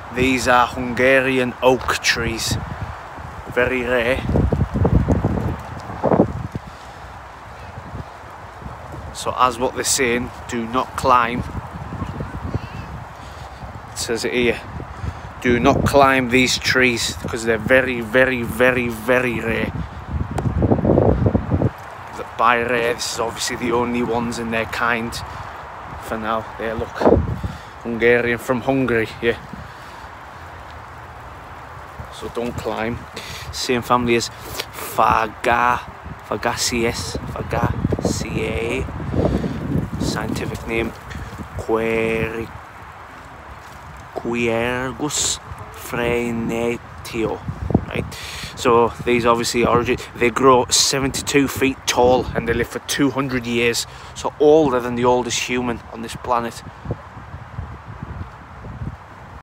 These are Hungarian oak trees, very rare. So as what they're saying, do not climb. It says it here, do not climb these trees because they're very, very, very, very rare. By rare, this is obviously the only ones in their kind for now. There, look, Hungarian from Hungary, yeah. So don't climb. Same family as Fagaceae. Scientific name Quercus frenetio. Right. So these obviously they grow 72 feet tall and they live for 200 years. So older than the oldest human on this planet.